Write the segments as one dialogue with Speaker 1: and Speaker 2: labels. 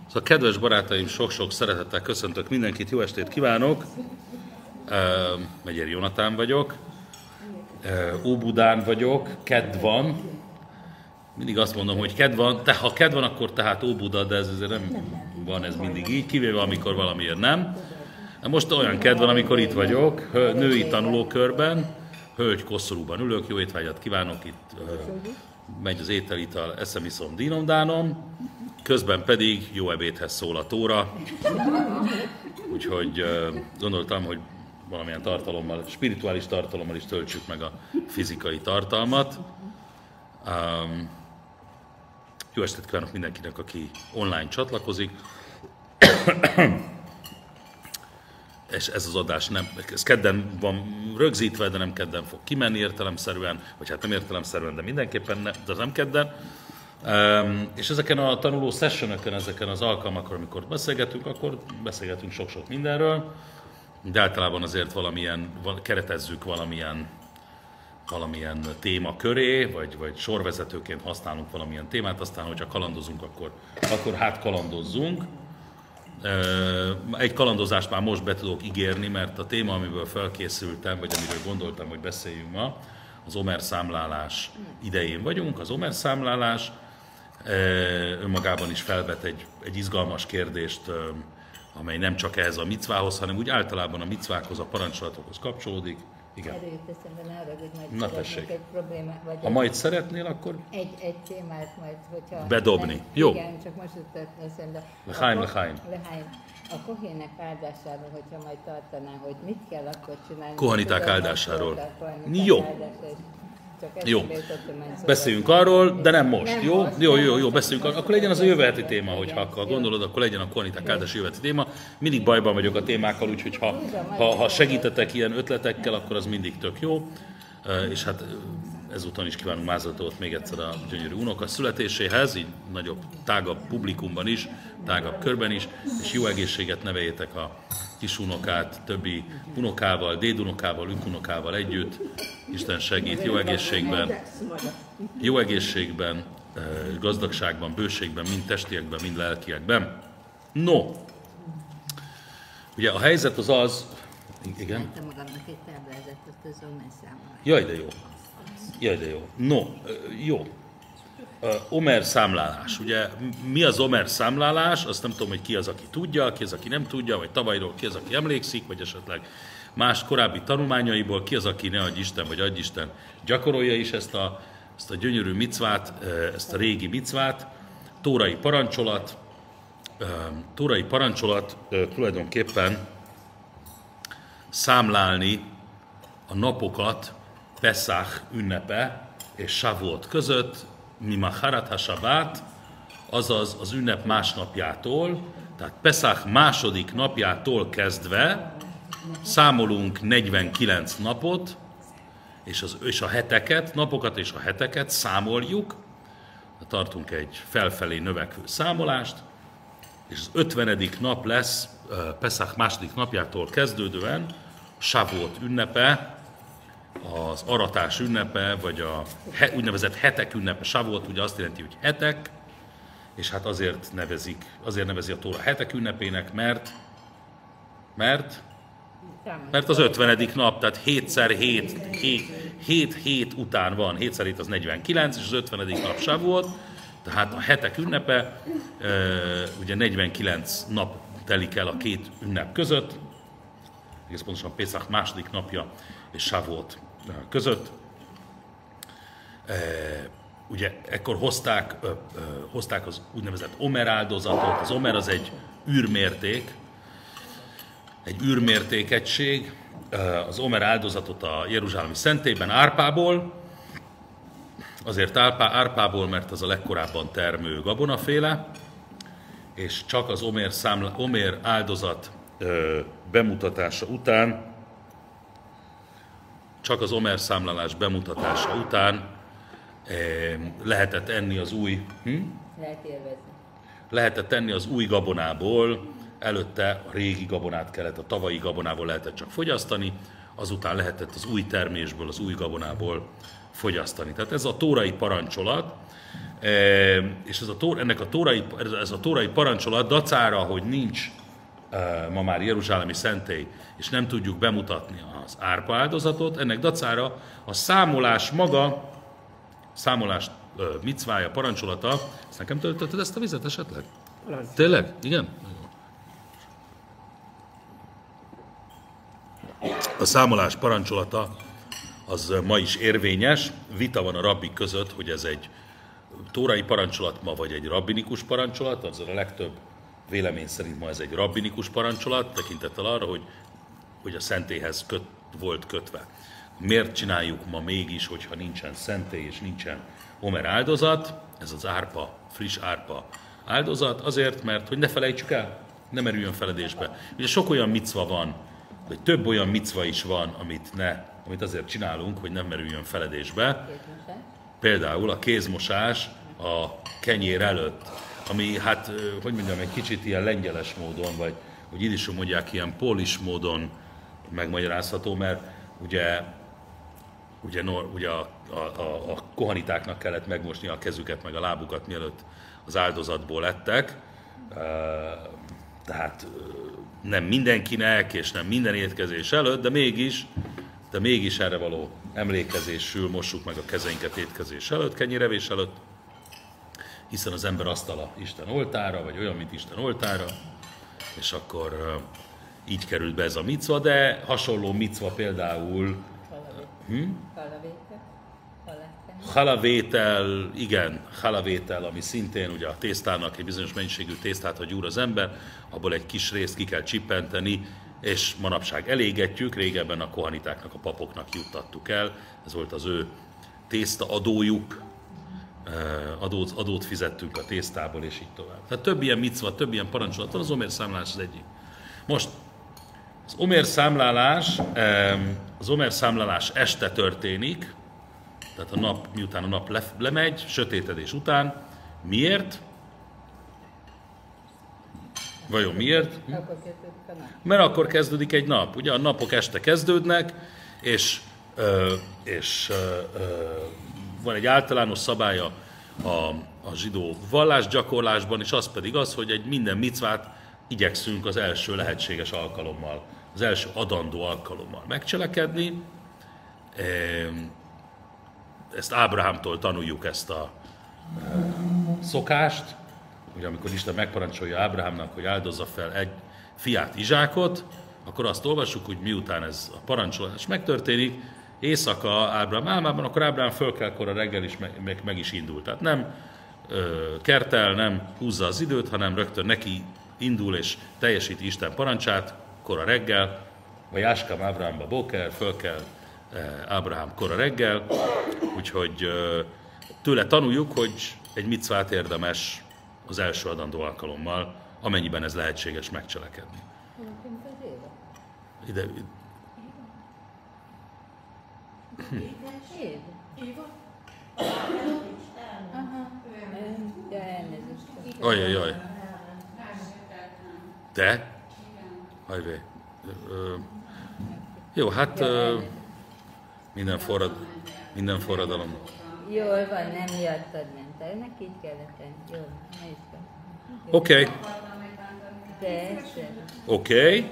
Speaker 1: Szóval kedves barátaim, sok-sok szeretettel köszöntök mindenkit, jó estét kívánok! Megyeri Jonatán vagyok, Óbudán vagyok, kedd van. Mindig azt mondom, hogy kedd van, ha kedd van, akkor tehát Óbuda, de ez azért nem van ez mindig így, kivéve amikor valamiért nem. Most olyan kedd van, amikor itt vagyok, női tanulókörben, hölgy koszorúban ülök, jó étvágyat kívánok, itt megy az ételital, eszem, iszom, dínom-dánom, közben pedig jó ebédhez szól a tóra, úgyhogy gondoltam, hogy valamilyen tartalommal, spirituális tartalommal is töltsük meg a fizikai tartalmat. Jó estét kívánok mindenkinek, aki online csatlakozik. És ez az adás ez kedden van rögzítve, de nem kedden fog kimenni értelemszerűen, vagy hát nem értelemszerűen, de mindenképpen de az nem kedden. És ezeken a tanuló sessionökön, ezeken az alkalmakon, amikor beszélgetünk, akkor beszélgetünk sok-sok mindenről, de általában azért keretezzük valamilyen téma köré, vagy sorvezetőként használunk valamilyen témát, aztán, hogyha kalandozunk, akkor hát kalandozzunk. Egy kalandozást már most be tudok ígérni, mert a téma, amiből felkészültem, vagy amiről gondoltam, hogy beszéljünk ma, az Omer számlálás idején vagyunk. Az Omer számlálás önmagában is felvet egy izgalmas kérdést, amely nem csak ehhez a micvához, hanem úgy általában a micvákhoz, a parancsolatokhoz kapcsolódik. Igen.
Speaker 2: Erről jut eszembe, ne arra, hogy majd szeretnék egy problémát. Vagy
Speaker 1: ha majd szeretnél, akkor
Speaker 2: egy témát majd, hogyha...
Speaker 1: bedobni.
Speaker 2: Nem,
Speaker 1: jó.
Speaker 2: Igen, csak most jutott eszembe.
Speaker 1: Lehány.
Speaker 2: A kohének áldásáról, hogyha majd tartaná, hogy mit kell akkor csinálni.
Speaker 1: Kohaniták áldásáról.
Speaker 2: Jó.
Speaker 1: Jó. Beszéljünk arról, de nem most. Jó, beszéljünk arról. Akkor legyen az a jövő heti téma, hogyha gondolod, akkor legyen a kohaniták áldása jövő heti téma. Mindig bajban vagyok a témákkal, úgyhogy ha segítetek ilyen ötletekkel, akkor az mindig tök jó. És hát ezúton is kívánunk Mázolatót még egyszer a gyönyörű unoka születéséhez, így nagyobb, tágabb publikumban is, tágabb körben is, és jó egészséget neveljétek a kisunokát, többi unokával, dédunokával, ükunokával együtt. Isten segít, jó egészségben, gazdagságban, bőségben, mind testiekben, mind lelkiekben. No, ugye a helyzet az, igen?
Speaker 2: Láttam magamnak egy táblázatot az Omer számláláról.
Speaker 1: Jaj de jó. No, jó. Omer számlálás. Ugye mi az Omer számlálás? Azt nem tudom, hogy ki az, aki tudja, ki az, aki nem tudja, vagy tavalyról ki az, aki emlékszik, vagy esetleg más korábbi tanulmányaiból, ki az, aki ne adj Isten, vagy adj Isten, gyakorolja is ezt a gyönyörű micvát, ezt a régi micvát. Tórai parancsolat tulajdonképpen számlálni a napokat Peszach ünnepe és Shavuot között, Mimacharat HaShabbat, azaz az ünnep másnapjától, tehát Peszach második napjától kezdve számolunk 49 napot, és a heteket, napokat és a heteket számoljuk, tartunk egy felfelé növekvő számolást, és az 50. nap lesz Peszach második napjától kezdődően a Shavuot ünnepe, az aratás ünnepe, vagy a úgynevezett hetek ünnepe. Shavuot ugye azt jelenti, hogy hetek, és hát azért nevezi a Tóra hetek ünnepének, mert az 50. nap, tehát 7 hét után van, 7x7 az 49, és az 50. nap Shavuot, tehát a hetek ünnepe, ugye 49 nap telik el a két ünnep között, egész pontosan Pészach második napja és Shavuot között. Ugye ekkor hozták az úgynevezett Omer áldozatot. Az Omer az egy űrmértékegység. Az Omer áldozatot a Jeruzsálemi szentélyben árpából, azért árpából, mert az a legkorábban termő gabonaféle, és csak az Omer áldozat bemutatása után, csak az Omer számlálás bemutatása után lehetett enni az új... Lehetett enni az új gabonából, előtte a régi gabonát kellett, a tavalyi gabonából lehetett csak fogyasztani, azután lehetett az új termésből, az új gabonából fogyasztani. Tehát ez a tórai parancsolat, És ez a tórai parancsolat dacára, hogy nincs ma már jeruzsálemi szentély, és nem tudjuk bemutatni az árpa áldozatot, ennek dacára a számolás maga, számolás micvája, parancsolata, ezt nekem töltötted ezt a vizet esetleg? Tényleg? Igen? A számolás parancsolata az ma is érvényes, vita van a rabbik között, hogy ez egy tórai parancsolat ma, vagy egy rabbinikus parancsolat, az a legtöbb vélemény szerint ma ez egy rabbinikus parancsolat, tekintettel arra, hogy a szentélyhez volt kötve. Miért csináljuk ma mégis, hogyha nincsen szentély és nincsen omer áldozat, ez az árpa, friss árpa áldozat, azért, mert hogy ne felejtsük el, ne merüljön feledésbe. Ugye sok olyan micva van, vagy több olyan micva is van, amit azért csinálunk, hogy nem merüljön feledésbe. Például a kézmosás a kenyér előtt, ami hát, hogy mondjam, egy kicsit ilyen lengyeles módon, vagy hogy idisum mondják, ilyen polis módon megmagyarázható, mert ugye a kohanitáknak kellett megmosni a kezüket, meg a lábukat, mielőtt az áldozatból ettek. Tehát nem mindenkinek, és nem minden étkezés előtt, de mégis erre való emlékezésül mossuk meg a kezeinket étkezés előtt, kenyérevés előtt, hiszen az ember asztala Isten oltára, vagy olyan, mint Isten oltára, és akkor így került be ez a micva, de hasonló micva például halavétel, igen, halavétel, ami szintén ugye a tésztának egy bizonyos mennyiségű tésztát, ha gyúr az ember, abból egy kis részt ki kell csippenteni, és manapság elégetjük, régebben a kohanitáknak, a papoknak juttattuk el, ez volt az ő tésztaadójuk, adót fizettünk a tésztából, és így tovább. Tehát több ilyen micva, több ilyen parancsolat van, az omer számlálás az egyik. Most az omer számlálás este történik, tehát miután a nap lemegy, sötétedés után. Miért? Vajon miért? Mert akkor kezdődik egy nap. Ugye a napok este kezdődnek, és van egy általános szabálya a zsidó vallásgyakorlásban, és az pedig az, hogy egy minden micvát igyekszünk az első lehetséges alkalommal, az első adandó alkalommal megcselekedni. Ezt Ábrahámtól tanuljuk, ezt a szokást, ugye amikor Isten megparancsolja Ábrahámnak, hogy áldozza fel egy fiát, Izsákot, akkor azt olvassuk, hogy miután ez a parancsolás megtörténik, éjszaka Ábrahám álmában, akkor Ábrahám fölkel kora reggel is meg is indul. Tehát nem kertel, nem húzza az időt, hanem rögtön neki indul és teljesíti Isten parancsát, kora reggel, vagy Jáskám Ábrahámba boker, fölkel Ábrahám kora reggel, úgyhogy tőle tanuljuk, hogy egy micvát érdemes az első adandó alkalommal, amennyiben ez lehetséges megcselekedni. Ide. Ajajaj. Te? Hajvé. Jó, hát minden forradalom.
Speaker 2: Jól van, nem miattad ment. Ennek így kellett tenni. Jó, ne is van.
Speaker 1: Oké. Oké.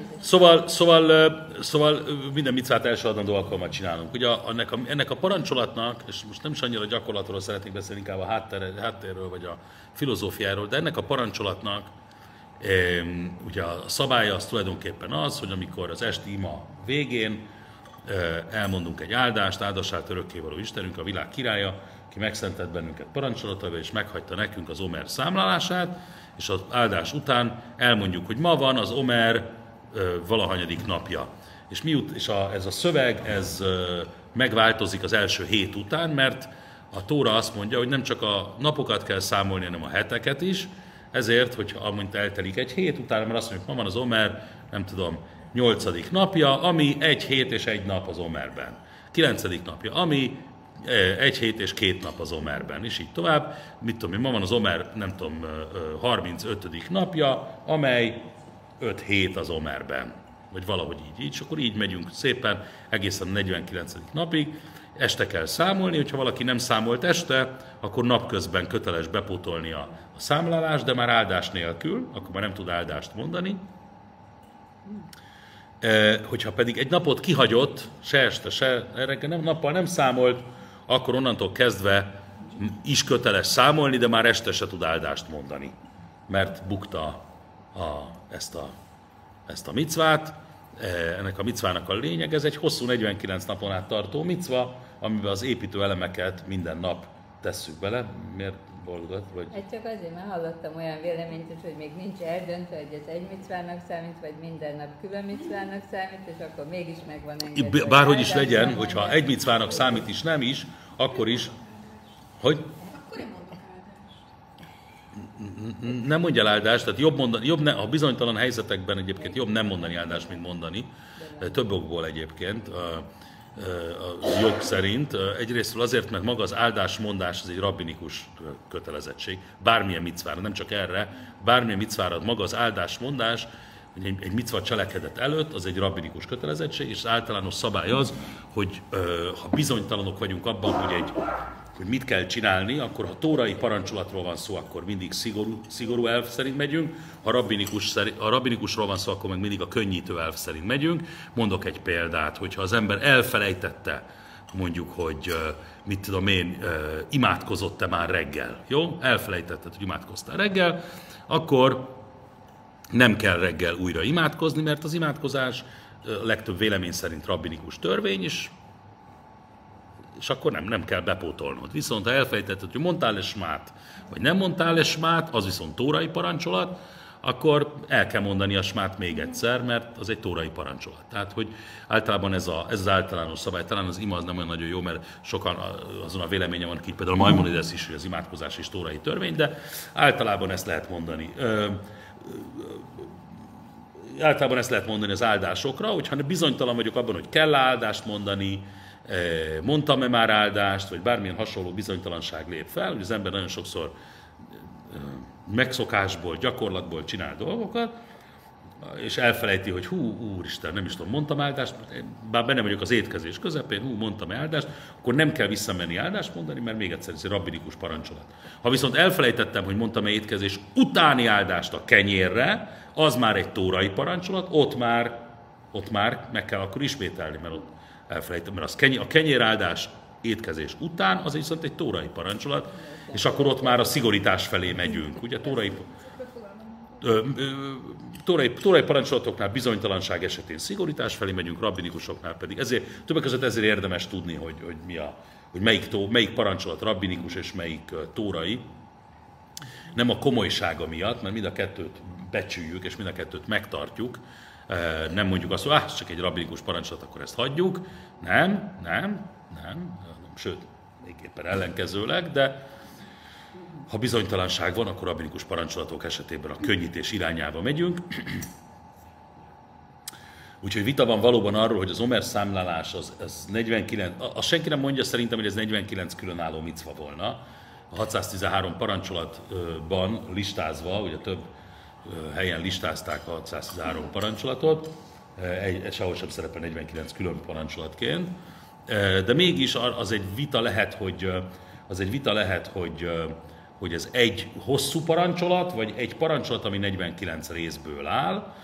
Speaker 1: Szóval minden micvát első adandó alkalommal csinálunk. Ugye ennek a parancsolatnak, és most nem is annyira a gyakorlatról szeretnék beszélni, inkább a háttérről, vagy a filozófiáról, de ennek a parancsolatnak ugye a szabálya az tulajdonképpen az, hogy amikor az esti ima végén elmondunk egy áldást, áldassát örökkévaló Istenünk, a világ királya, aki megszentelt bennünket parancsolataival, és meghagyta nekünk az omer számlálását, és az áldás után elmondjuk, hogy ma van az omer valahanyadik napja. Ez a szöveg, ez megváltozik az első hét után, mert a Tóra azt mondja, hogy nem csak a napokat kell számolni, hanem a heteket is, ezért, hogy amint eltelik egy hét, utána már azt mondjuk, ma van az omer, nem tudom, 8. napja, ami 1 hét és 1 nap az omerben. 9. napja, ami 1 hét és 2 nap az omerben, és így tovább. Mit tudom én, ma van az omer, nem tudom, 35. napja, amely 5 hét az omerben. Vagy valahogy így, és akkor így megyünk szépen egészen a 49. napig, este kell számolni, hogyha valaki nem számolt este, akkor napközben köteles bepótolni a számlálást, de már áldás nélkül, akkor már nem tud áldást mondani. Hogyha pedig egy napot kihagyott, se este, se reggel, nappal nem számolt, akkor onnantól kezdve is köteles számolni, de már este se tud áldást mondani, mert bukta ezt a micvát. Ennek a micvának a lényeg, ez egy hosszú 49 napon át tartó micva, amiben az építő elemeket minden nap tesszük bele. Miért boldogat? Vagy...
Speaker 2: Hát csak azért, mert hallottam olyan véleményt is, hogy még nincs eldöntve, hogy ez egy micvának számít, vagy minden nap külön micvának számít, és akkor mégis megvan engedve.
Speaker 1: Bárhogy is legyen, hogyha egy micvának számít is, nem is, akkor is, hogy... Nem mondja áldást, tehát jobb mondani, a bizonytalan helyzetekben egyébként jobb nem mondani áldást, mint mondani. Több okból egyébként a jog szerint. Egyrésztről azért, mert maga az áldásmondás az egy rabbinikus kötelezettség. Bármilyen micvára, nem csak erre, bármilyen micvára maga az áldásmondás, egy micva cselekedet előtt, az egy rabbinikus kötelezettség, és az általános szabály az, hogy ha bizonytalanok vagyunk abban, hogy mit kell csinálni, akkor ha tórai parancsolatról van szó, akkor mindig szigorú elv szerint megyünk, ha rabbinikusról van szó, akkor meg mindig a könnyítő elv szerint megyünk. Mondok egy példát, hogyha az ember elfelejtette, mondjuk, hogy mit tudom én, imádkozott-e már reggel, jó? Elfelejtetted, hogy imádkoztál reggel, akkor nem kell reggel újra imádkozni, mert az imádkozás a legtöbb vélemény szerint rabbinikus törvény, és akkor nem kell bepótolnod. Viszont ha elfelejtetted, hogy mondtál esmát, vagy nem mondtál esmát, az viszont tórai parancsolat, akkor el kell mondani a smát még egyszer, mert az egy tórai parancsolat. Tehát, hogy általában ez az általános szabály, talán az ima az nem olyan nagyon jó, mert sokan azon a véleményen van ki, például a Maimonides is, hogy az imádkozás is tórai törvény, de általában ezt lehet mondani. Általában ezt lehet mondani az áldásokra, hogyha bizonytalan vagyok abban, hogy kell áldást mondani, mondtam-e már áldást, vagy bármilyen hasonló bizonytalanság lép fel, hogy az ember nagyon sokszor megszokásból, gyakorlatból csinál dolgokat, és elfelejti, hogy úristen, nem is tudom, mondtam áldást, bár benne vagyok az étkezés közepén, mondtam áldást, akkor nem kell visszamenni áldást mondani, mert még egyszer ez egy rabbinikus parancsolat. Ha viszont elfelejtettem, hogy mondtam étkezés utáni áldást a kenyérre, az már egy tórai parancsolat, ott már meg kell akkor ismételni, mert ott elfelejtem, mert a kenyéráldás étkezés után, az viszont egy tórai parancsolat, és akkor ott már a szigorítás felé megyünk. Ugye tórai parancsolatoknál bizonytalanság esetén szigorítás felé megyünk, rabbinikusoknál pedig. Többek között ezért érdemes tudni, hogy melyik parancsolat rabbinikus és melyik tórai. Nem a komolysága miatt, mert mind a kettőt becsüljük és mind a kettőt megtartjuk. Nem mondjuk azt, hogy ez csak egy rabbinikus parancsolat, akkor ezt hagyjuk. Nem. Sőt, még éppen ellenkezőleg, de ha bizonytalanság van, akkor rabbinikus parancsolatok esetében a könnyítés irányába megyünk. Úgyhogy vita van valóban arról, hogy az Omer számlálás az 49, azt senki nem mondja szerintem, hogy ez 49 különálló micva volna. A 613 parancsolatban listázva, ugye több helyen listázták a 613 parancsolatot, sehol sem szerepel 49 külön parancsolatként, de mégis az egy vita lehet, hogy ez egy hosszú parancsolat, vagy egy parancsolat, ami 49 részből áll,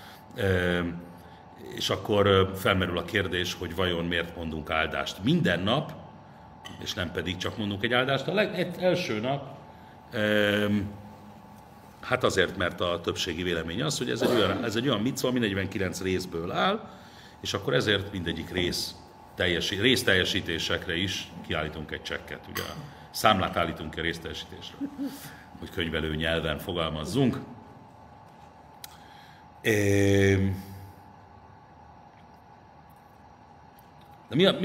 Speaker 1: és akkor felmerül a kérdés, hogy vajon miért mondunk áldást minden nap, és nem pedig csak mondunk egy áldást a első nap. Hát azért, mert a többségi vélemény az, hogy ez egy olyan micva, ami 49 részből áll, és akkor ezért mindegyik részteljesítésekre is kiállítunk egy csekket. Ugye számlát állítunk ki a részteljesítésre, hogy könyvelő nyelven fogalmazzunk. De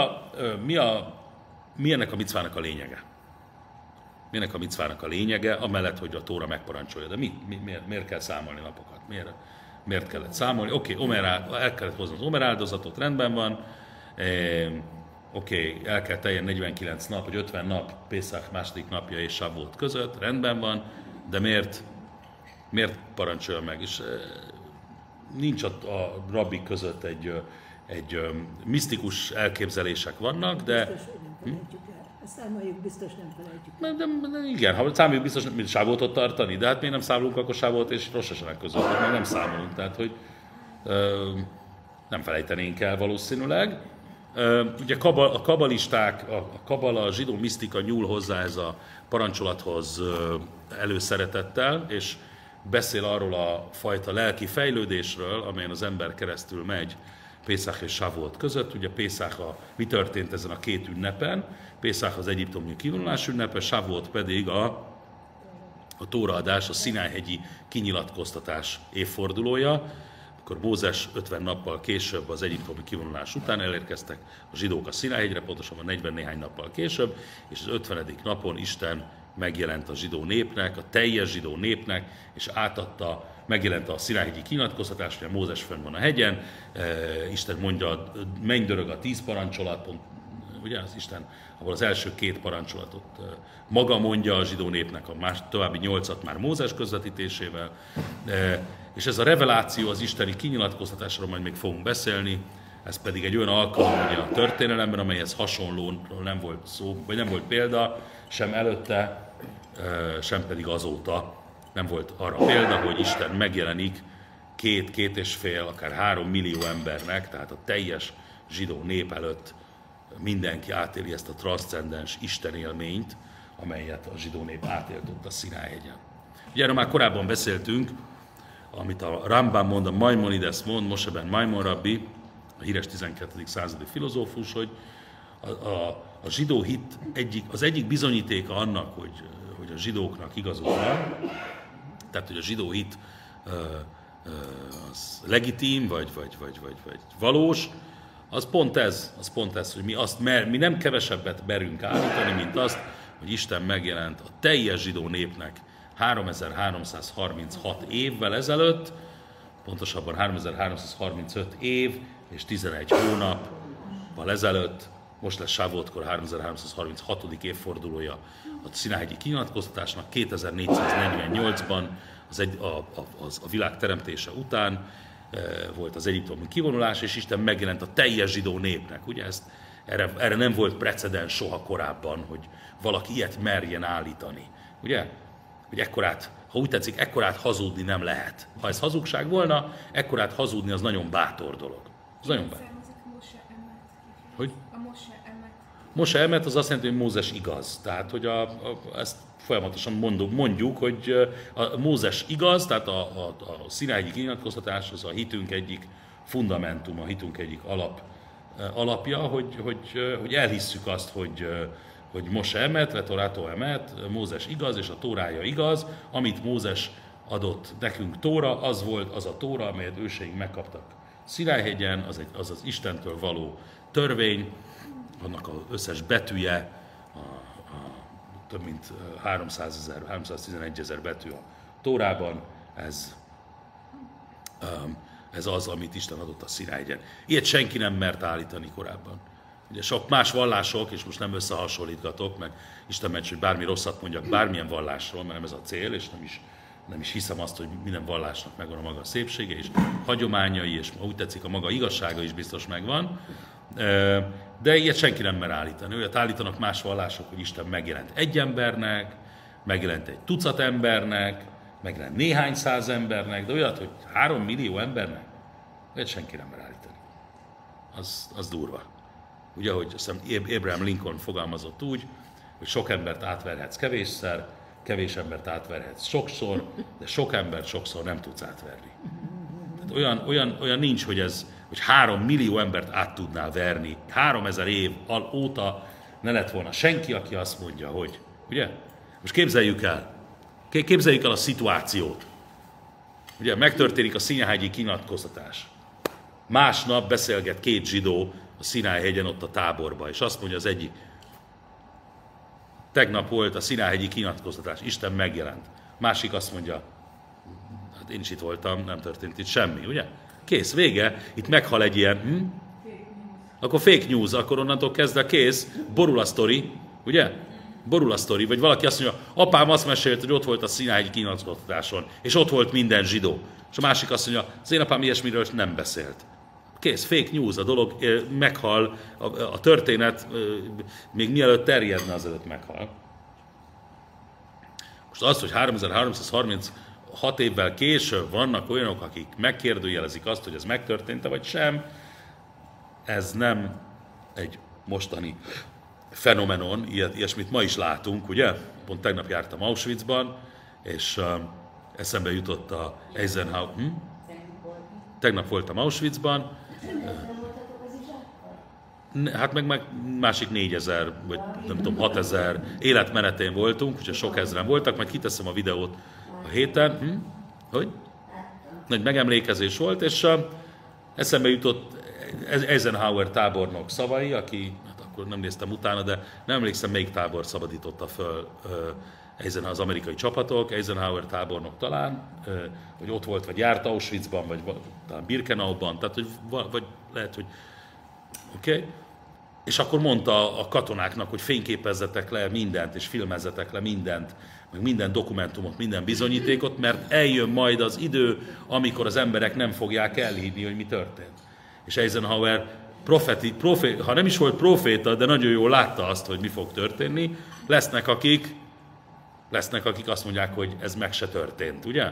Speaker 1: mi ennek a micvának a lényege? Mi ennek a micvának a lényege, amellett, hogy a Tóra megparancsolja? De miért kell számolni napokat? Miért kellett számolni? El kellett hozni az Omer áldozatot, rendben van. El kell teljen 49 nap, vagy 50 nap, Pészach második napja és Savót között, rendben van, de miért parancsolja meg? És nincs a rabbik között misztikus elképzelések vannak, de...
Speaker 3: Biztos, hogy nem felejtjük el. A számoljuk biztos nem felejtjük el.
Speaker 1: De igen, ha számoljuk biztos, mint Sávoltot tartani, de hát még nem számolunk akkor Sávolt és Rosh Hashanah között, még nem számolunk, tehát hogy nem felejtenénk el valószínűleg. Ugye a kabalisták, a kabala, a zsidó misztika nyúl hozzá ez a parancsolathoz előszeretettel, és beszél arról a fajta lelki fejlődésről, amelyen az ember keresztül megy Pészach és Sávolt között. Ugye Pészach mi történt ezen a két ünnepen? Pészach az egyiptomi kivonulás ünnepe, Sávolt pedig a tóraadás, a Szinájhegyi kinyilatkoztatás évfordulója, akkor Mózes 50 nappal később az egyiptomi kivonulás után elérkeztek a zsidók a Szinájhegyre, pontosabban 40 néhány nappal később, és az 50. napon Isten megjelent a zsidó népnek, a teljes zsidó népnek, és megjelent a Szinájhegyi kinyilatkoztatás, hogy Mózes fönn van a hegyen, Isten mondja, mennydörög a 10 parancsolat, ugye az Isten, ahol az első 2 parancsolatot maga mondja a zsidó népnek, a további 8-at már Mózes közvetítésével, és ez a reveláció az isteni kinyilatkoztatásról majd még fogunk beszélni, ez pedig egy olyan alkalom ugye a történelemben, amelyhez hasonló nem volt szó, vagy nem volt példa, sem előtte, sem pedig azóta nem volt arra példa, hogy Isten megjelenik 2-2,5, akár 3 millió embernek, tehát a teljes zsidó nép előtt mindenki átéli ezt a transzcendens istenélményt, amelyet a zsidó nép átélt ott a Szinájhegyen. Ugye erről már korábban beszéltünk, amit a Rambam mond, a Maimonides mond, Moshe ben Maimon rabbi, a híres 12. századi filozófus, hogy a zsidó hit az egyik bizonyítéka annak, hogy a zsidóknak igazuk van, tehát hogy a zsidó hit az legitim, vagy valós, az pont ez, hogy mi nem kevesebbet merünk állítani, mint azt, hogy Isten megjelent a teljes zsidó népnek 3336 évvel ezelőtt, pontosabban 3335 év és 11 hónappal ezelőtt, most lesz Sávoltkor 3336. évfordulója a Szinájhegyi kinyilatkoztatásnak, 2448-ban a világ teremtése után volt az egyiptomi kivonulás, és Isten megjelent a teljes zsidó népnek. Ugye erre nem volt precedens soha korábban, hogy valaki ilyet merjen állítani. Ugye? Hogy ekkorát, ha úgy tetszik, ekkorát hazudni nem lehet. Ha ez hazugság volna, ekkorát hazudni az nagyon bátor dolog. Az nagyon bátor. Hogy?
Speaker 4: A Mose emet.
Speaker 1: Mose emet az azt jelenti, hogy Mózes igaz. Tehát, hogy ezt folyamatosan mondjuk, hogy a Mózes igaz, tehát a Szinájhegyi kinyilatkoztatás az a hitünk egyik fundamentum, a hitünk egyik alapja, hogy elhisszük azt, hogy Mose emet, Vetorátó emet, Mózes igaz, és a Tórája igaz. Amit Mózes adott nekünk Tóra, az volt az a Tóra, amelyet őseink megkaptak Szinájhegyen, az az Istentől való törvény, annak az összes betűje, több mint 311 000 betű a Tórában, ez az, amit Isten adott a Szinájhegyen. Ilyet senki nem mert állítani korábban. Ugye sok más vallások, és most nem összehasonlítgatok, meg Isten ments, hogy bármi rosszat mondjak bármilyen vallásról, mert nem ez a cél, és nem is hiszem azt, hogy minden vallásnak megvan a maga szépsége, és hagyományai, és úgy tetszik, a maga igazsága is biztos megvan. De ilyet senki nem mer állítani. Olyat állítanak más vallások, hogy Isten megjelent egy embernek, megjelent egy tucat embernek, megjelent néhány száz embernek, de olyat, hogy 3 millió embernek, olyat senki nem mer állítani. Az durva. Ugye, ahogy azt hiszem Abraham Lincoln fogalmazott úgy, hogy sok embert átverhetsz kevésszer, kevés embert átverhetsz sokszor, de sok embert sokszor nem tudsz átverni. Tehát olyan nincs, hogy 3 millió embert át tudnál verni. 3000 év óta ne lett volna senki, aki azt mondja, hogy... Ugye? Most képzeljük el a szituációt. Ugye, megtörténik a Szinájhegyi kinyilatkoztatás. Másnap beszélget 2 zsidó a Szinájhegyen ott a táborba, és azt mondja az egyik, tegnap volt a Szinájhegyi kinyilatkoztatás, Isten megjelent. Másik azt mondja, hát én is itt voltam, nem történt itt semmi, ugye? Kész, vége, itt meghal egy ilyen, akkor fake news, akkor onnantól kezdve kész, borul a sztori, ugye? Borul a sztori, vagy valaki azt mondja, apám azt mesélt, hogy ott volt a Szinájhegyi kinyilatkoztatáson, és ott volt minden zsidó. És a másik azt mondja, az én apám ilyesmiről nem beszélt. Kész, fake news, a dolog meghal, a történet még mielőtt terjedne, azelőtt meghal. Most az, hogy 3336 évvel később vannak olyanok, akik megkérdőjelezik azt, hogy ez megtörtént-e vagy sem, ez nem egy mostani fenomenon, ilyesmit ma is látunk, ugye? Pont tegnap jártam Auschwitzban, és eszembe jutott a Eisenhower. Tegnap voltam Auschwitzban. Hát meg másik 4000, vagy nem tudom, 6000 életmenetén voltunk, úgyhogy sok ezren voltak, majd kiteszem a videót a héten. Hogy? Nagy megemlékezés volt, és eszembe jutott Eisenhower tábornok szavai, aki, hát akkor nem néztem utána, de nem emlékszem, melyik tábor szabadította föl Eisenhower, az amerikai csapatok, Eisenhower tábornok talán, hogy ott volt, vagy járt Auschwitzban, vagy talán Birkenauban, tehát hogy, vagy lehet, hogy oké. És akkor mondta a katonáknak, hogy fényképezzetek le mindent, és filmezzetek le mindent, meg minden dokumentumot, minden bizonyítékot, mert eljön majd az idő, amikor az emberek nem fogják elhinni, hogy mi történt. És Eisenhower ha nem is volt proféta, de nagyon jól látta azt, hogy mi fog történni, lesznek, akik azt mondják, hogy ez meg se történt, ugye?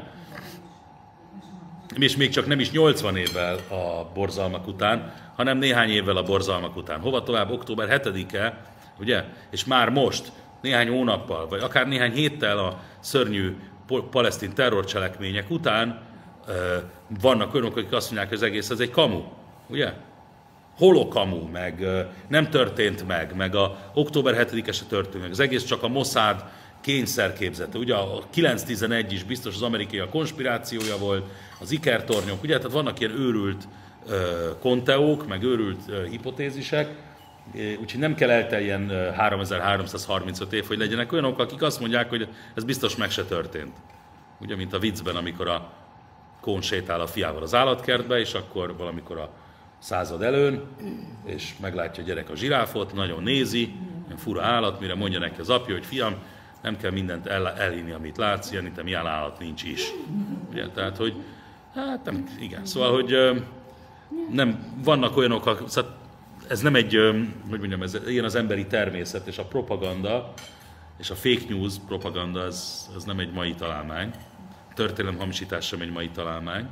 Speaker 1: És még csak nem is 80 évvel a borzalmak után, hanem néhány évvel a borzalmak után. Hova tovább? Október 7-e, ugye? És már most, néhány hónappal, vagy akár néhány héttel a szörnyű palesztin terrorcselekmények után vannak olyanok, akik azt mondják, hogy az egész ez egy kamu, ugye? Holokamu, meg nem történt meg a október 7-e se történt meg, az egész csak a Mossad kényszerképzete. Ugye a 9/11 is biztos az amerikai a konspirációja volt, az ikertornyok, ugye, tehát vannak ilyen őrült konteók, meg őrült hipotézisek, úgyhogy nem kell elteljen 3335 év, hogy legyenek olyanok, akik azt mondják, hogy ez biztos meg se történt. Ugye, mint a viccben, amikor a kón sétál a fiával az állatkertbe, és akkor valamikor a század előn, és meglátja a gyerek a zsiráfot, nagyon nézi, ilyen fura állat, mire mondja neki az apja, hogy fiam, nem kell mindent elhinni, amit látsz, ilyen állat nincs is. Ugye, tehát, hogy hát nem, igen, szóval, hogy nem, vannak olyanok, szóval ez nem egy, hogy mondjam, ez ilyen az emberi természet, és a propaganda, és a fake news propaganda, az nem egy mai találmány. A történelemhamisítás sem egy mai találmány.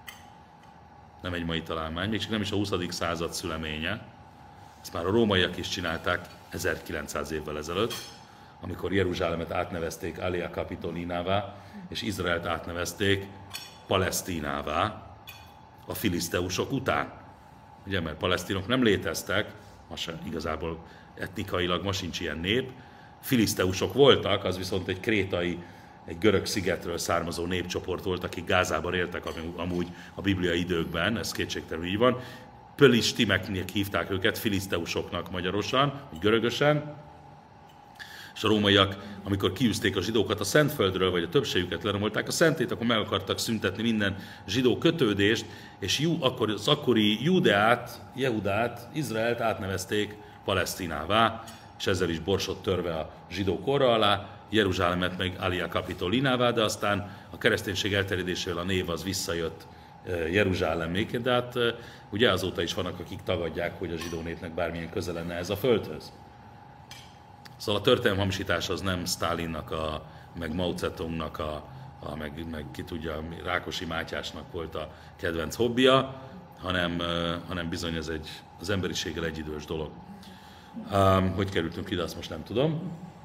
Speaker 1: Nem egy mai találmány, még csak nem is a 20. század szüleménye. Ezt már a rómaiak is csinálták 1900 évvel ezelőtt, amikor Jeruzsálemet átnevezték Alia Capitolinává, és Izraelt átnevezték Palesztinává a filiszteusok után. Ugye, mert palesztinok nem léteztek, ma sem, igazából etnikailag ma sincs ilyen nép, filiszteusok voltak, az viszont egy krétai, egy görög szigetről származó népcsoport volt, akik Gázában éltek amúgy a bibliai időkben, ez kétségtelenül így van. Pölistimeknek hívták őket, filiszteusoknak magyarosan, vagy görögösen. És a rómaiak, amikor kiűzték a zsidókat a Szentföldről, vagy a többségüket leromolták a Szentét, akkor meg akartak szüntetni minden zsidó kötődést, és akkor az akkori Jehudát, Izraelt átnevezték Palesztinává, és ezzel is borsot törve a zsidó korra alá, Jeruzsálemet meg Alia Capitolinává, de aztán a kereszténység elterjedésével a név az visszajött Jeruzsáleméké, de hát ugye azóta is vannak, akik tagadják, hogy a zsidó népnek bármilyen köze lenne ez a földhöz. Szóval a történelemhamisítás az nem Sztálinnak, meg Mao Zedongnak, meg ki tudja, Rákosi Mátyásnak volt a kedvenc hobbija, hanem bizony ez az emberiséggel egyidős dolog. Hogy kerültünk ide, azt most nem tudom.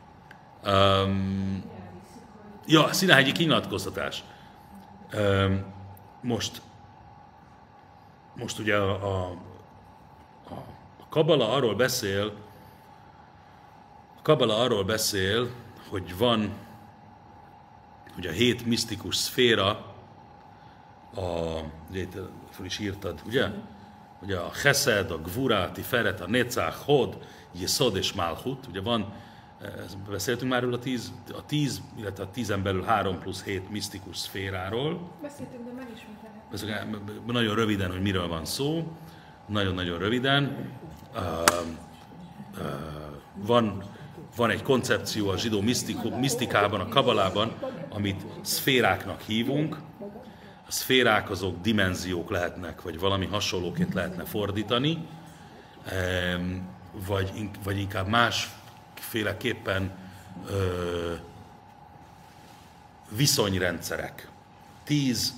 Speaker 1: Sinai-hegyi kinyilatkoztatás. Most ugye a Kabala arról beszél, hogy van ugye a 7 misztikus szféra, ugye föl is írtad, ugye? Ugye a Chesed, a Gvura, a Tiferet, a Netzach, Hod, Yesod és Malchut. Ugye van, beszéltünk már a 10, illetve a 10-en belül 3 + 7 misztikus szféráról.
Speaker 4: Beszéltünk, de megismételhetjük.
Speaker 1: Nagyon röviden, hogy miről van szó. Nagyon-nagyon röviden. Van egy koncepció a zsidó misztikában, a kabalában, amit szféráknak hívunk. A szférák azok dimenziók lehetnek, vagy valami hasonlóként lehetne fordítani, vagy inkább másféleképpen viszonyrendszerek. 10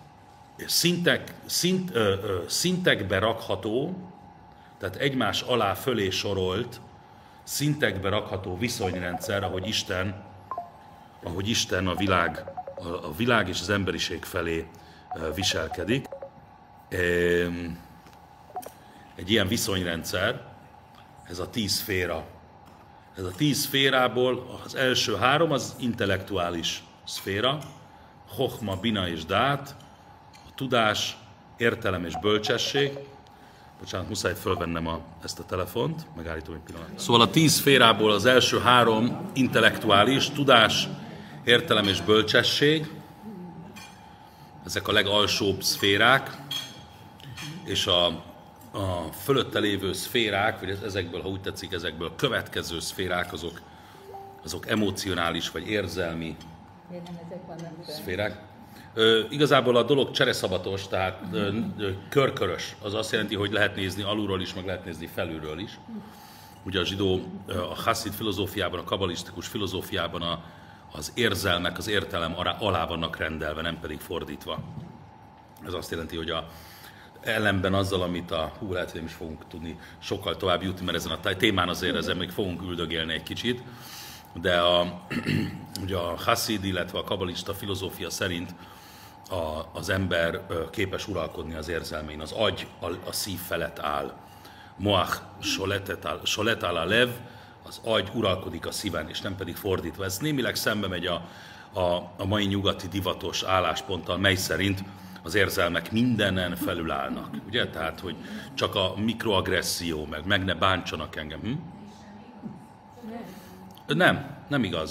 Speaker 1: szintekbe rakható, tehát egymás alá fölé sorolt, szintekbe rakható viszonyrendszer, ahogy Isten a világ és az emberiség felé viselkedik. Egy ilyen viszonyrendszer, ez a 10 szféra. Ez a 10 szférából az első 3 az intellektuális szféra, Chochma, Bina és Dát, a tudás, értelem és bölcsesség. Bocsánat, muszáj fölvennem ezt a telefont, megállítom egy pillanat. Szóval a 10 szférából az első 3 intellektuális, tudás, értelem és bölcsesség. Ezek a legalsóbb szférák, és a fölötte lévő szférák, vagy ezekből, ha úgy tetszik, ezekből következő szférák, azok emocionális vagy érzelmi szférák. Igazából a dolog csereszabatos, tehát körkörös. Az azt jelenti, hogy lehet nézni alulról is, meg lehet nézni felülről is. Ugye a hasszid filozófiában, a kabalisztikus filozófiában az érzelmek, az értelem alá vannak rendelve, nem pedig fordítva. Ez azt jelenti, hogy ellenben azzal, amit lehet, hogy nem is fogunk tudni sokkal tovább jutni, mert ezen a témán azért ezen még fogunk üldögélni egy kicsit, de ugye a hasszid, illetve a kabalista filozófia szerint az ember képes uralkodni az érzelmein. Az agy a szív felett áll. Moach sholet al lev, az agy uralkodik a szíven, és nem pedig fordítva. Ez némileg szembe megy a mai nyugati divatos állásponttal, mely szerint az érzelmek mindenen felülállnak. Ugye? Tehát, hogy csak a mikroagresszió, meg ne bántsanak engem. Nem igaz.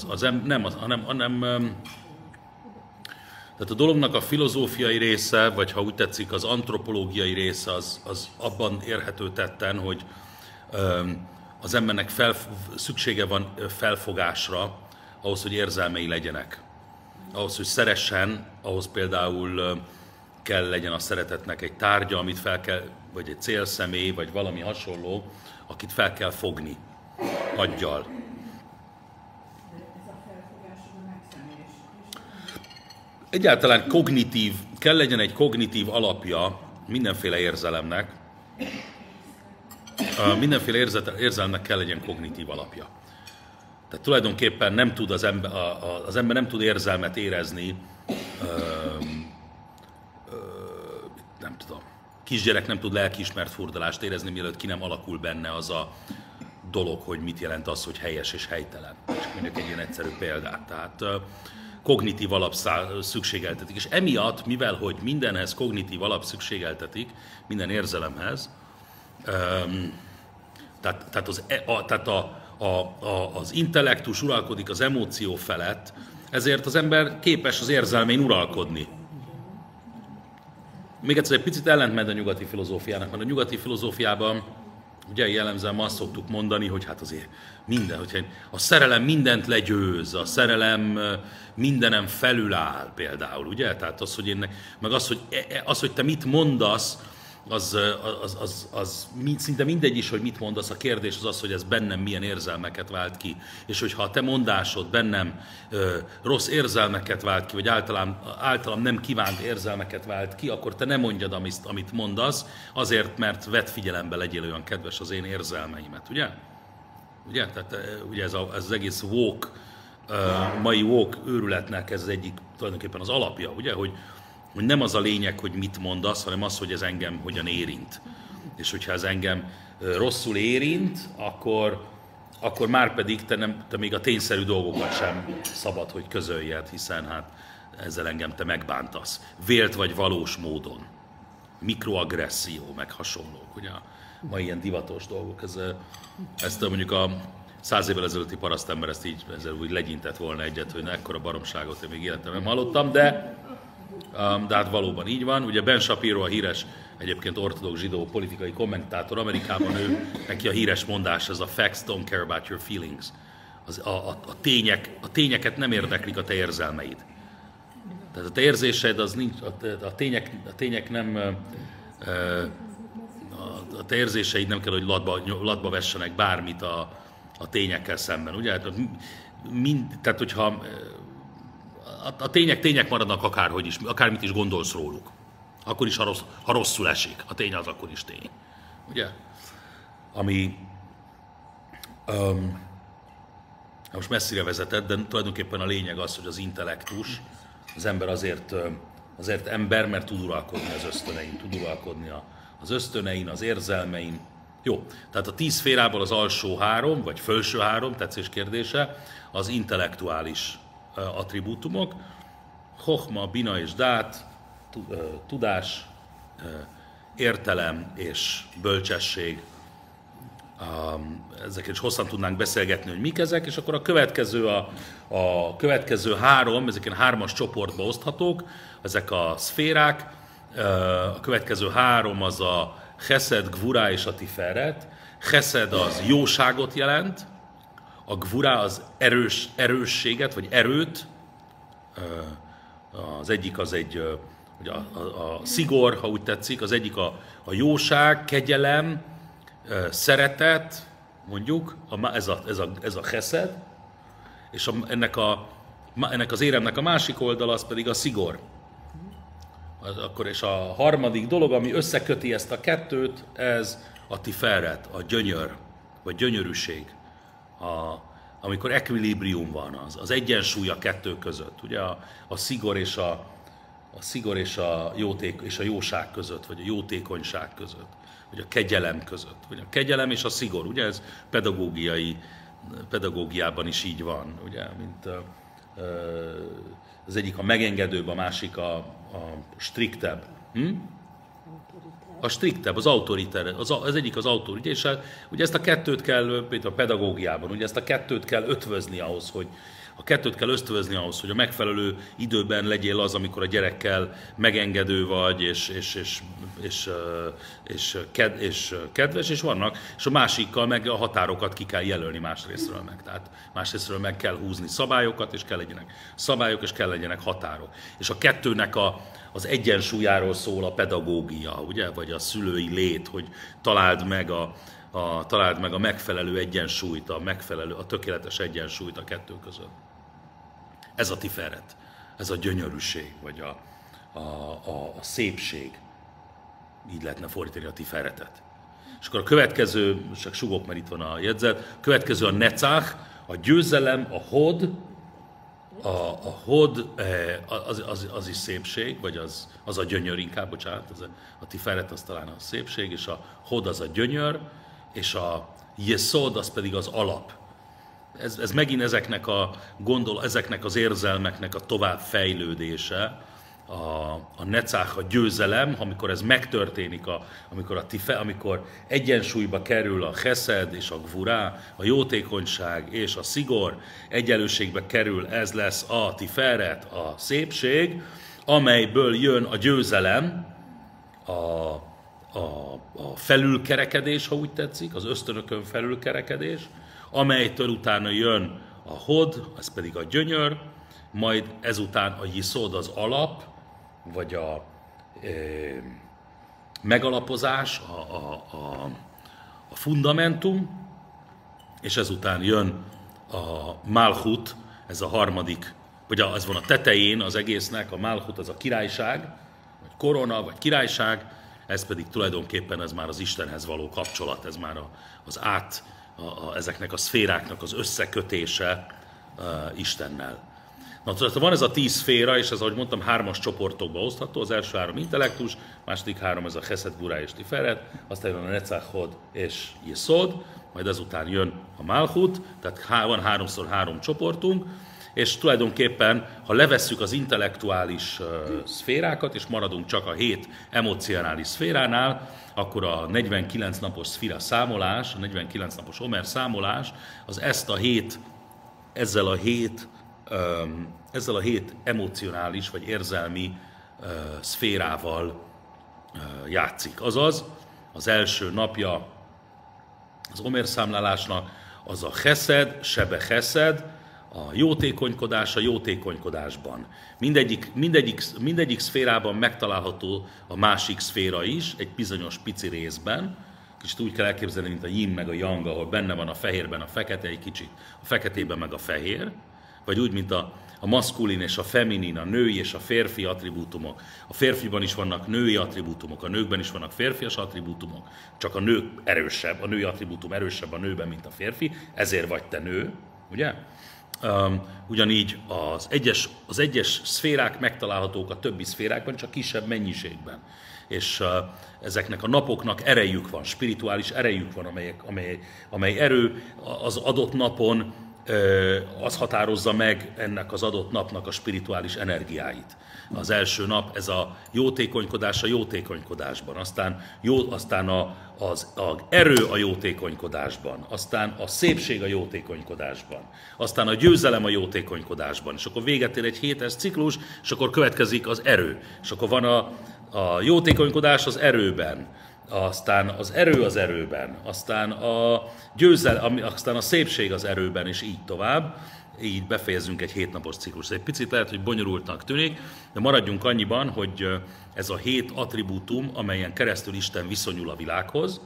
Speaker 1: Tehát a dolognak a filozófiai része, vagy ha úgy tetszik, az antropológiai része, az abban érhető tetten, hogy az embernek szüksége van felfogásra, ahhoz, hogy érzelmei legyenek. Ahhoz, hogy szeressen, ahhoz például kell legyen a szeretetnek egy tárgya, amit vagy egy célszemély, vagy valami hasonló, akit fel kell fogni aggyal. Egyáltalán kell legyen egy kognitív alapja mindenféle érzelemnek. Mindenféle érzelemnek kell legyen kognitív alapja. Tehát tulajdonképpen nem tud az ember nem tud érzelmet érezni, nem tudom, kisgyerek nem tud lelkiismert furdalást érezni, mielőtt ki nem alakul benne az a dolog, hogy mit jelent az, hogy helyes és helytelen. Csak mondjuk egy ilyen egyszerű példát. Tehát kognitív alap szükségeltetik. És emiatt, mivel hogy mindenhez kognitív alap szükségeltetik, minden érzelemhez, tehát az intellektus uralkodik az emóció felett, ezért az ember képes az érzelmein uralkodni. Még egyszer egy picit ellentmond a nyugati filozófiának, mert a nyugati filozófiában ugye jellemzően azt szoktuk mondani, hogy hát azért minden, hogyha a szerelem mindent legyőz, a szerelem mindenem felüláll például, ugye? Tehát az, hogy meg az, hogy te mit mondasz, az szinte mindegy is, hogy mit mondasz, a kérdés az, hogy ez bennem milyen érzelmeket vált ki. És hogyha a te mondásod bennem rossz érzelmeket vált ki, vagy általam nem kívánt érzelmeket vált ki, akkor te ne mondjad, amit mondasz, azért, mert vedd figyelembe, legyél olyan kedves az én érzelmeimet, ugye? Ugye? Tehát ugye ez az egész woke, mai woke őrületnek ez egyik tulajdonképpen az alapja, ugye? Hogy nem az a lényeg, hogy mit mondasz, hanem az, hogy ez engem hogyan érint. És hogyha ez engem rosszul érint, akkor már pedig te még a tényszerű dolgokat sem szabad, hogy közöljed, hiszen hát ezzel engem te megbántasz. Vélt vagy valós módon. Mikroagresszió, meg hasonlók. Ugye ma ilyen divatos dolgok. Ezt mondjuk a 100 évvel ezelőtti parasztember ezzel úgy legyintett volna egyet, hogy ekkora baromságot én még életemben nem hallottam, de hát valóban így van. Ugye Ben Shapiro, a híres, egyébként ortodox zsidó politikai kommentátor Amerikában, neki a híres mondás, ez a facts don't care about your feelings. A tényeket nem érdeklik a te érzelmeid. Tehát a te érzésed, az nincs, a tények nem, a te érzéseid nem kell, hogy latba vessenek bármit a tényekkel szemben, ugye? Tehát, hogyha a tények maradnak akárhogy is, akármit is gondolsz róluk. Akkor is, ha rosszul esik. A tény az akkor is tény. Ugye? Ami most messzire vezetett, de tulajdonképpen a lényeg az, hogy az intellektus, az ember azért ember, mert tud uralkodni az ösztönein, tud uralkodni az ösztönein, az érzelmein. Jó, tehát a 10 szférából az alsó 3, vagy felső 3, tetszés kérdése, az intellektuális attribútumok, hochma, bina és dát, tudás, értelem és bölcsesség. Ezeket is hosszan tudnánk beszélgetni, hogy mik ezek, és akkor a következő 3, ezek ilyen 3-as csoportba oszthatók, ezek a szférák. A következő 3 az a chesed, gvura és a tiferet. Chesed az jóságot jelent, a gvura az erősséget, vagy erőt. Az egyik az egy, a szigor, ha úgy tetszik, az egyik a jóság, kegyelem, szeretet, mondjuk, ez a chesed, és ennek az éremnek a másik oldala az pedig a szigor. Akkor és a harmadik dolog, ami összeköti ezt a kettőt, ez a tiferet, a gyönyör, vagy gyönyörűség. Amikor ekvilibrium van, az egyensúly a kettő között, ugye a szigor és a jóság között, vagy a jótékonyság között, vagy a kegyelem között, vagy a kegyelem és a szigor, ugye ez pedagógiában is így van, ugye, mint az egyik a megengedőbb, a másik a striktebb. A striktebb, az autoriter, az egyik az autoriter, és ugye ezt a kettőt kell, például a pedagógiában, ugye ezt a kettőt kell ötvözni ahhoz, hogy a megfelelő időben legyél az, amikor a gyerekkel megengedő vagy, és kedves, és a másikkal meg a határokat ki kell jelölni másrésztről meg. Tehát másrésztről meg kell húzni szabályokat, és kell legyenek szabályok, és kell legyenek határok. És a kettőnek az egyensúlyáról szól a pedagógia, ugye? Vagy a szülői lét, hogy találd meg a megfelelő egyensúlyt, a tökéletes egyensúlyt a kettő között. Ez a tiferet, ez a gyönyörűség, vagy a szépség. Így lehetne fordítani a tiferetet. És akkor a következő, csak sugok, mert itt van a jegyzet, a következő a necach, a győzelem, a hod, a hod az is szépség, vagy az a gyönyör inkább, bocsánat, a tiferet az talán a szépség, és a hod az a gyönyör, és a yesod az pedig az alap. Ez megint ezeknek az érzelmeknek a tovább fejlődése, a necach, a győzelem, amikor ez megtörténik, amikor egyensúlyba kerül a chesed és a gvura, a jótékonyság és a szigor, egyenlőségbe kerül, ez lesz a tiferet, a szépség, amelyből jön a győzelem, a felülkerekedés, ha úgy tetszik, az ösztönökön felülkerekedés, amelytől utána jön a hod, ez pedig a gyönyör, majd ezután a yiszod az alap, vagy a megalapozás, a fundamentum, és ezután jön a malchut, ez a harmadik, vagy ez van a tetején az egésznek, a malchut az a királyság, vagy korona, vagy királyság, ez pedig tulajdonképpen ez már az Istenhez való kapcsolat, ez már ezeknek a szféráknak az összekötése Istennel. Na, tehát van ez a 10 szféra, és ez, ahogy mondtam, 3-as csoportokba osztható. Az első 3 intellektus, második 3 ez a chesed, gvura és tiferet, aztán jön a necach, hod és yesod, majd ezután jön a malchut, tehát van 3x3 csoportunk, és tulajdonképpen, ha levesszük az intellektuális szférákat, és maradunk csak a 7 emocionális szféránál, akkor a 49 napos szféra számolás, a 49 napos Omer számolás, az ezzel a 7 emocionális vagy érzelmi szférával játszik. Azaz, az első napja az Omer számlálásnak az a chesed, sebe chesed, a jótékonykodás a jótékonykodásban. Mindegyik szférában megtalálható a másik szféra is, egy bizonyos pici részben. Kicsit úgy kell elképzelni, mint a yin meg a yang, ahol benne van a fehérben a fekete egy kicsit, a feketében meg a fehér. Vagy úgy, mint a maszkulin és a feminin, a női és a férfi attribútumok. A férfiban is vannak női attribútumok, a nőkben is vannak férfias attribútumok, csak a nők erősebb, a női attribútum erősebb a nőben, mint a férfi, ezért vagy te nő, ugye? Ugyanígy az egyes szférák megtalálhatók a többi szférákban, csak kisebb mennyiségben. És ezeknek a napoknak erejük van, spirituális erejük van, amely erő az adott napon az határozza meg ennek az adott napnak a spirituális energiáit. Az első nap ez a jótékonykodás a jótékonykodásban, aztán az erő a jótékonykodásban, aztán a szépség a jótékonykodásban, aztán a győzelem a jótékonykodásban, és akkor véget ér egy 7-es ciklus, és akkor következik az erő, és akkor van a jótékonykodás az erőben, aztán az erő az erőben, aztán a győzelem, aztán a szépség az erőben, és így tovább. Így befejezünk egy 7 napos ciklust. Egy picit lehet, hogy bonyolultnak tűnik, de maradjunk annyiban, hogy ez a 7 attribútum, amelyen keresztül Isten viszonyul a világhoz,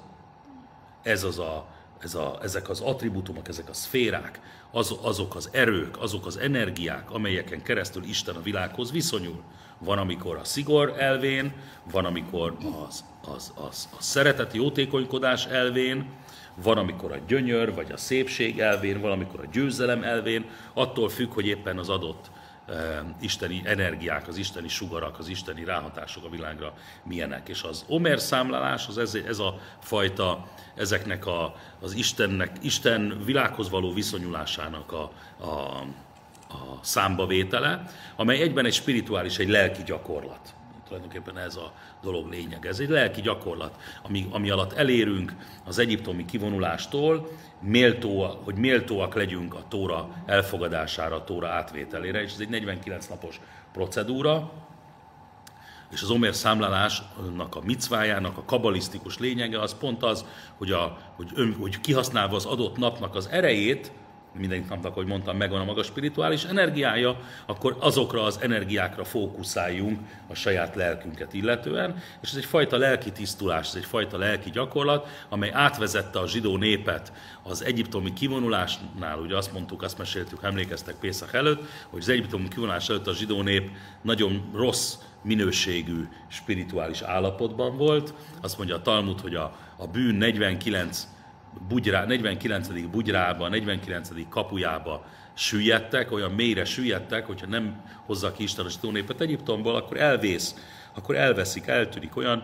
Speaker 1: ezek az attribútumok, ezek a szférák, azok az erők, azok az energiák, amelyeken keresztül Isten a világhoz viszonyul. Van, amikor a szigor elvén, van, amikor a szeretet, jótékonykodás elvén, van, amikor a gyönyör vagy a szépség elvén, van, amikor a győzelem elvén, attól függ, hogy éppen az adott isteni energiák, az isteni sugarak, az isteni ráhatások a világra milyenek. És az Omer számlálás, ez a fajta, ezeknek az Isten világhoz való viszonyulásának a számbavétele, amely egyben egy spirituális, egy lelki gyakorlat. Tulajdonképpen ez a dolog lényeg. Ez egy lelki gyakorlat, ami alatt elérünk az egyiptomi kivonulástól, hogy méltóak legyünk a Tóra elfogadására, a Tóra átvételére, és ez egy 49 napos procedúra, és az Omer számlálásnak a micvájának a kabalisztikus lényege az pont az, hogy kihasználva az adott napnak az erejét, mindenki napnak, ahogy mondtam, megvan a maga spirituális energiája, akkor azokra az energiákra fókuszáljunk a saját lelkünket illetően, és ez egy fajta lelki tisztulás, ez egy fajta lelki gyakorlat, amely átvezette a zsidó népet az egyiptomi kivonulásnál, ugye azt mondtuk, azt meséltük, emlékeztek Pészak előtt, hogy az egyiptomi kivonulás előtt a zsidó nép nagyon rossz minőségű spirituális állapotban volt. Azt mondja a Talmud, hogy a bűn 49. bugyrába, 49. kapujába süllyedtek, olyan mélyre süllyedtek, hogyha nem hozza ki Isten a zsidó népet Egyiptomból, akkor elvész, akkor elveszik, eltűnik. Olyan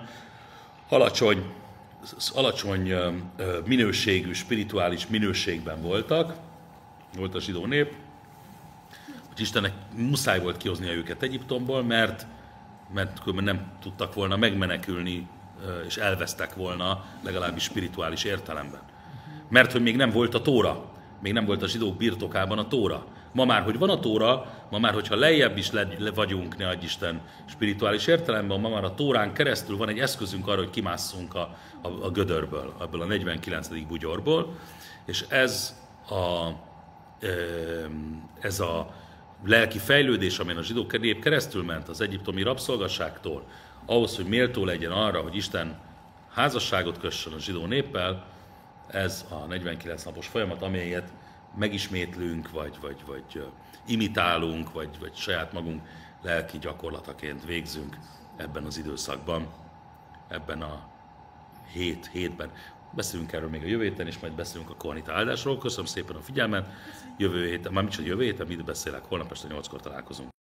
Speaker 1: alacsony minőségű, spirituális minőségben volt a zsidó nép, hogy Istennek muszáj volt kihoznia őket Egyiptomból, mert nem tudtak volna megmenekülni, és elvesztek volna legalábbis spirituális értelemben. Mert hogy még nem volt a Tóra, még nem volt a zsidók birtokában a Tóra. Ma már, hogy van a Tóra, ma már, hogyha lejjebb is vagyunk, ne adj Isten, spirituális értelemben, ma már a Tórán keresztül van egy eszközünk arra, hogy kimásszunk a gödörből, ebből a 49. bugyorból, és ez a lelki fejlődés, amelyen a zsidó nép keresztül ment az egyiptomi rabszolgaságtól, ahhoz, hogy méltó legyen arra, hogy Isten házasságot kössön a zsidó néppel, ez a 49 napos folyamat, amelyet megismétlünk, vagy imitálunk, vagy saját magunk lelki gyakorlataként végzünk ebben az időszakban, ebben a hétben. Beszélünk erről még a jövő héten, és majd beszélünk a kohanita áldásról. Köszönöm szépen a figyelmet. Jövő héten, mit beszélek, holnap este 8-kor találkozunk.